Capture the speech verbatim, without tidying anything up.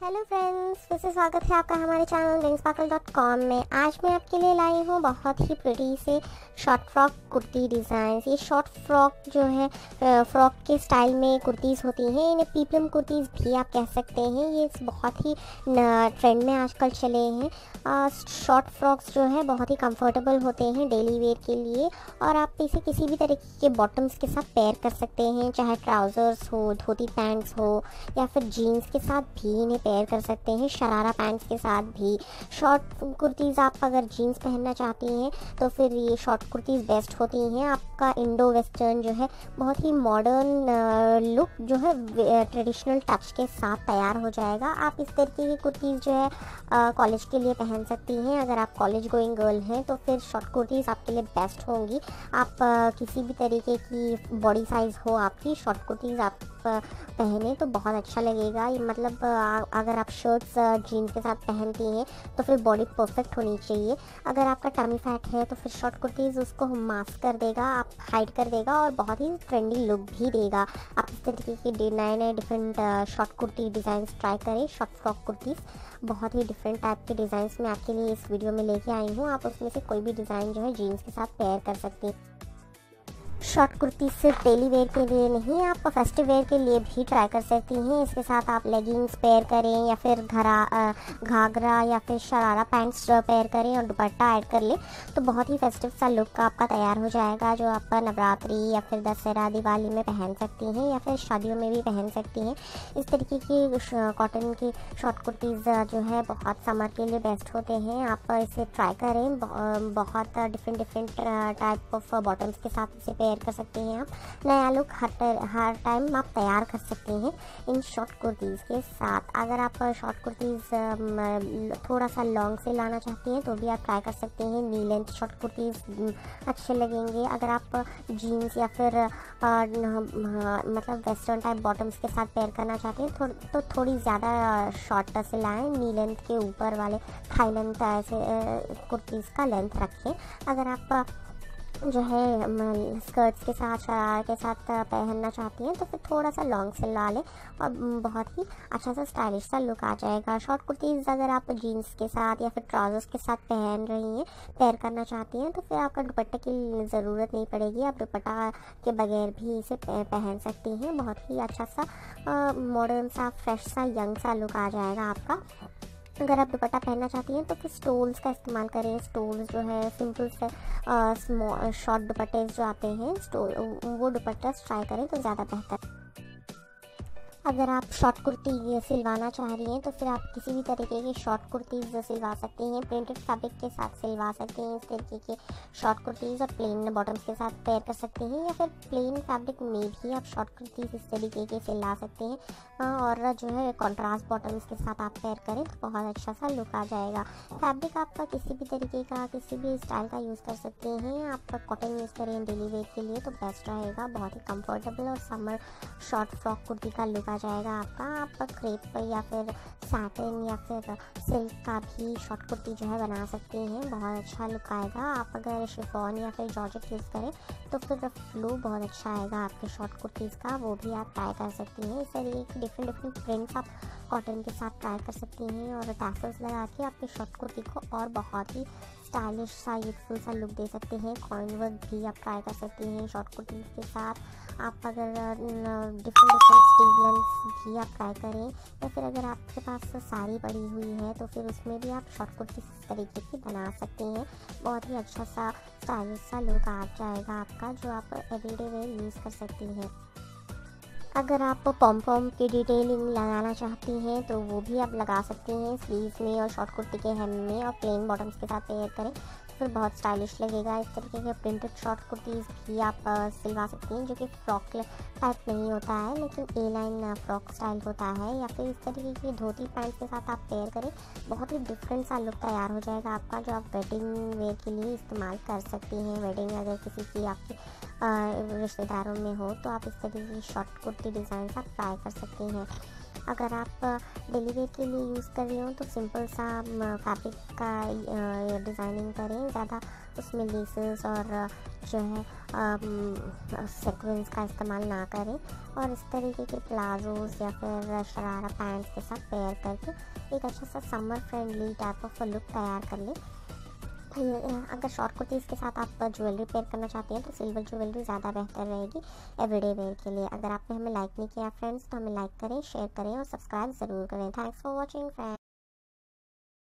Hello friends, फिर से स्वागत है आपका हमारे channel wing sparkle dot com में। आज मैं आपके लिए लाई हूँ बहुत ही प्रिटी से शॉर्ट फ्रॉक कुर्ती डिज़ाइंस। ये शॉर्ट फ्रॉक जो है फ्रॉक के स्टाइल में कुर्तीज़ होती हैं, इन्हें पीपलम कुर्तीज़ भी आप कह सकते हैं। ये बहुत ही ट्रेंड में आजकल चले हैं। शॉर्ट फ्रॉक्स जो है बहुत ही कंफर्टेबल होते हैं डेली वेयर के लिए, और आप इसे किसी भी तरीके के बॉटम्स के साथ पेयर कर सकते हैं, चाहे ट्राउज़र्स हो, धोती पैंट्स हो, या फिर जीन्स के साथ भी इन्हें पेयर कर सकते हैं, शरारा पैंट्स के साथ भी। शॉर्ट कुर्तीज़ आप अगर जीन्स पहनना चाहती हैं तो फिर ये शॉर्ट कुर्तीज़ बेस्ट होती हैं। आपका इंडो वेस्टर्न जो है बहुत ही मॉडर्न लुक जो है ट्रेडिशनल टच के साथ तैयार हो जाएगा। आप इस तरीके की कुर्तीज़ जो है कॉलेज के लिए पहन सकती हैं। अगर आप कॉलेज गोइंग गर्ल हैं तो फिर शॉर्ट कुर्तीज़ आपके लिए बेस्ट होंगी। आप आ, किसी भी तरीके की बॉडी साइज़ हो आपकी, शॉर्ट कुर्तीज़ आप पहने तो बहुत अच्छा लगेगा। मतलब अगर आप शर्ट्स जीन्स के साथ पहनती हैं तो फिर बॉडी परफेक्ट होनी चाहिए। अगर आपका टमी फैट है तो फिर शॉर्ट कुर्तीज़ उसको मास्क कर देगा, आप हाइड कर देगा, और बहुत ही ट्रेंडी लुक भी देगा। आप इस तरीके के नए नए different short kurti design try करें। शॉर्ट फ्रॉक कुर्तीज़ बहुत ही डिफरेंट टाइप के डिज़ाइंस मैं आपके लिए इस वीडियो में लेके आई हूँ। आप उसमें से कोई भी डिज़ाइन जो है जीन्स के साथ पेयर कर सकती हैं। शॉर्ट कुर्ती सिर्फ डेली वेयर के लिए नहीं, आप फेस्टिव वेयर के लिए भी ट्राई कर सकती हैं। इसके साथ आप लेगिंग्स पेयर करें, या फिर घरा घाघरा या फिर शरारा पैंट्स पेयर करें और दुपट्टा ऐड कर लें तो बहुत ही फेस्टिव सा लुक आपका तैयार हो जाएगा, जो आप नवरात्रि या फिर दशहरा दिवाली में पहन सकती हैं, या फिर शादियों में भी पहन सकती हैं। इस तरीके की कॉटन की शॉर्ट कुर्तीज़ जो है बहुत समर के लिए बेस्ट होते हैं। आप इसे ट्राई करें। बहुत different different type of bottoms के साथ इसे पेयर कर सकते हैं। आप नया लुक हर हर टाइम आप तैयार कर सकते हैं इन शॉर्ट कुर्तीज़ के साथ। अगर आप शॉर्ट कुर्तीज़ थोड़ा सा लॉन्ग से लाना चाहती हैं तो भी आप ट्राई कर सकते हैं। नी लेंथ शॉर्ट कुर्तीज़ अच्छे लगेंगे। अगर आप जीन्स या फिर आ, मतलब वेस्टर्न टाइप बॉटम्स के साथ पेयर करना चाहते हैं थो, तो थोड़ी ज़्यादा शॉर्ट से लाएँ। नी लेंथ के ऊपर वाले थाई लेंथ ऐसे कुर्तीज़ का लेंथ रखें। अगर आप जो है स्कर्ट्स के साथ शरारा के साथ पहनना चाहती हैं तो फिर थोड़ा सा लॉन्ग से ला लें और बहुत ही अच्छा सा स्टाइलिश सा लुक आ जाएगा। शॉर्ट कुर्तीज़ अगर आप जीन्स के साथ या फिर ट्राउजर्स के साथ पहन रही हैं, पेयर करना चाहती हैं, तो फिर आपका दुपट्टे की ज़रूरत नहीं पड़ेगी। आप दुपट्टा के बगैर भी इसे पहन सकती हैं। बहुत ही अच्छा सा मॉडर्न सा फ्रेश सा यंग सा लुक आ जाएगा आपका। अगर आप दुपट्टा पहनना चाहती हैं तो फिर स्टोल्स का इस्तेमाल करें। स्टोल्स जो है सिंपल से स्मॉल शॉर्ट दुपट्टे जो आते हैं स्टोल, वो दुपट्टा ट्राई करें तो ज़्यादा बेहतर। अगर आप शॉर्ट कुर्ती सिलवाना चाह रही हैं तो फिर आप किसी भी तरीके की शॉर्ट कुर्तीज़ सिलवा सकती हैं। प्रिंटेड फैब्रिक के साथ सिलवा सकती हैं इस तरीके के शॉर्ट कुर्तीज़, और प्लेन बॉटम्स के साथ पेयर कर सकती हैं, या फिर प्लेन फैब्रिक में भी आप शॉर्ट कुर्तीज़ इस तरीके के सिलवा सकते हैं। और जो है कॉन्ट्रास्ट बॉटम्स के साथ आप पेयर करें तो बहुत अच्छा सा लुक आ जाएगा। फैब्रिक आपका किसी भी तरीके का, किसी भी स्टाइल का यूज़ कर सकते हैं। आप कॉटन यूज़ करें डेली वेयर के लिए तो बेस्ट रहेगा। बहुत ही कंफर्टेबल और समर शॉर्ट फ्रॉक कुर्ती का लुक आ जाएगा आपका। आप क्रेप या फिर सैटिन या फिर सिल्क का भी शॉर्ट कुर्ती जो है बना सकते हैं, बहुत अच्छा लुक आएगा। आप अगर शिफॉन या फिर जॉर्जेट यूज़ करें तो फिर फ्लो बहुत अच्छा आएगा आपके शॉर्ट कुर्तीज़ का, वो भी आप ट्राई कर सकती हैं। इस तरीके की डिफरेंट डिफरेंट प्रिंट्स आप कॉटन के साथ ट्राई कर सकती हैं, और टैसल्स लगा के आपकी शॉर्ट कुर्ती को और बहुत ही स्टाइलिश सा यूथफुल सा लुक दे सकते हैं। कॉइन वर्क भी आप ट्राई कर सकती हैं शॉर्ट कुर्तीज़ के साथ। आप अगर डिफरेंट डिफरेंट स्लीव लेंथ्स भी आप ट्राई करें, या फिर अगर आपके पास साड़ी पड़ी हुई है तो फिर उसमें भी आप शॉर्ट कुर्ती इस तरीके की बना सकती हैं। बहुत ही अच्छा सा स्टाइलिश सा लुक आ जाएगा आपका, जो आप एवरीडे वेयर यूज़ कर सकती हैं। अगर आप पॉम पॉम की डिटेलिंग लगाना चाहती हैं तो वो भी आप लगा सकती हैं स्लीव्स में और शॉर्ट कुर्ती के हेम में, और प्लेन बॉटम्स के साथ पेयर करें फिर बहुत स्टाइलिश लगेगा। इस तरीके के प्रिंटेड शॉर्ट कुर्तीज़ भी आप सिलवा सकती हैं, जो कि फ्रॉक टाइप नहीं होता है लेकिन ए लाइन फ्रॉक स्टाइल होता है। या फिर इस तरीके की धोती पैंट के साथ आप पेयर करें, बहुत ही डिफरेंट सा लुक तैयार हो जाएगा आपका, जो आप वेडिंग वेयर के लिए इस्तेमाल कर सकती हैं। वेडिंग अगर किसी की आपकी रिश्तेदारों में हो तो आप इस तरीके की शॉर्ट कुर्ती डिज़ाइन आप ट्राई कर सकती हैं। अगर आप डेली वेयर के लिए यूज़ कर रही हो तो सिंपल सा फैब्रिक का डिज़ाइनिंग करें, ज़्यादा उसमें लेसेस और जो है सीक्वेंस का इस्तेमाल ना करें और इस तरीके के प्लाजोस या फिर शरारा पैंट्स के साथ पेयर करके एक अच्छा सा summer friendly type of look तैयार कर लें। अगर शॉर्ट कुर्तीज़ के साथ आप ज्वेलरी पेयर करना चाहते हैं तो सिल्वर ज्वेलरी ज़्यादा बेहतर रहेगी एवरीडे वेयर के लिए। अगर आपने हमें लाइक नहीं किया फ्रेंड्स तो हमें लाइक करें, शेयर करें और सब्सक्राइब ज़रूर करें। Thanks for watching friends.